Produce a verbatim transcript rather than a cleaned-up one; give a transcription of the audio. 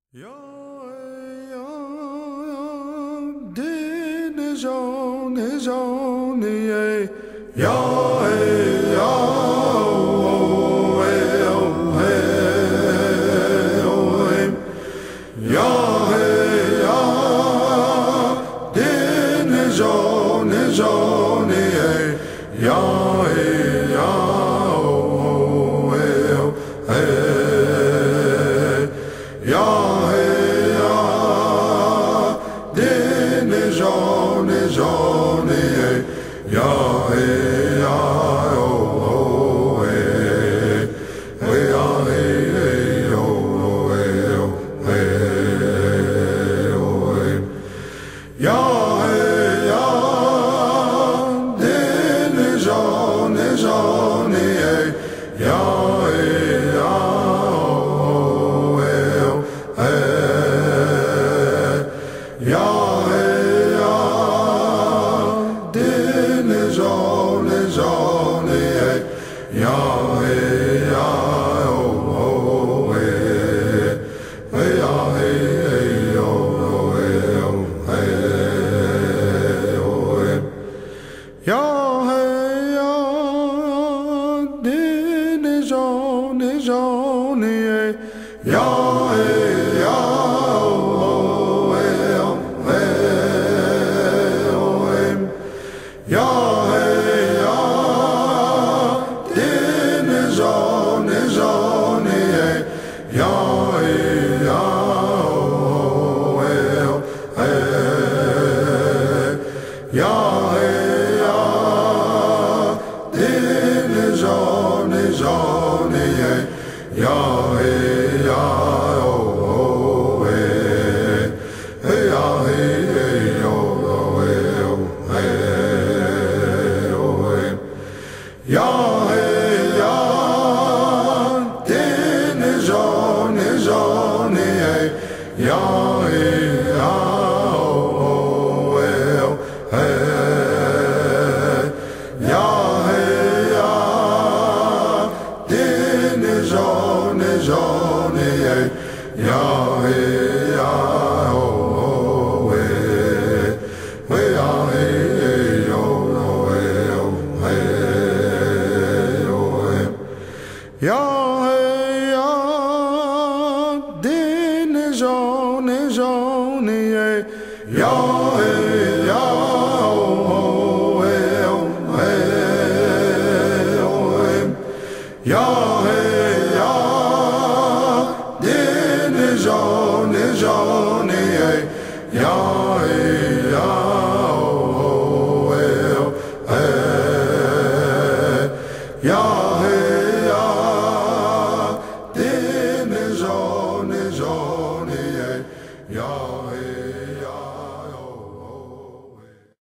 Ya ya din jan jan ye ya ya oh eh oh eh oh eh ya ya din jan jan ye ya ya oh eh oh eh ya Johnny, Johnny, ya, ya, oh, oh, eh, ya, eh, oh, eh, oh, eh, ya, ya, din Johnny, Johnny, ya, ya, oh, eh, ya. Johnny, Johnny, ya, ya, oh, oh, eh, ya, oh, eh, ya, ya, din Johnny, Johnny, ya, ya, oh, eh, ya. Johnny, Johnny, ya, ya, oh, eh, ya, ya, din Johnny, Johnny, ya, ya, oh, eh, ya, oh, eh, ya, Johnny, Johnny, ya, ya, oh, eh, ya, ya, din Johnny, Johnny, ya, ya, oh, eh, ya, ya, Johnny, Johnny, ya, ya, oh, eh, oh, eh, ya, ya, din Johnny, Johnny, ya, ya, oh, eh, ya, ya, din Johnny, Johnny, ya,